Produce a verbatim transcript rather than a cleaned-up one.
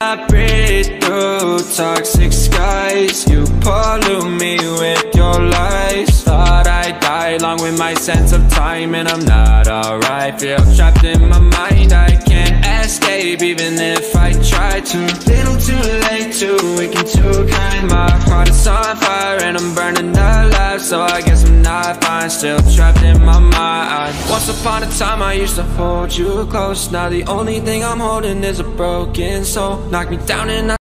I breathe through toxic skies. You pollute me with your lies. Thought I'd die along with my sense of time, and I'm not alright. Feel trapped in my mind, I can't escape even if I try to. Little too late, too weak and too kind. My heart is on fire and I'm burning alive, so I guess I'm not fine. Still trapped in my mind. Once upon a time I used to hold you close. Now the only thing I'm holding is a broken soul. Knock me down and I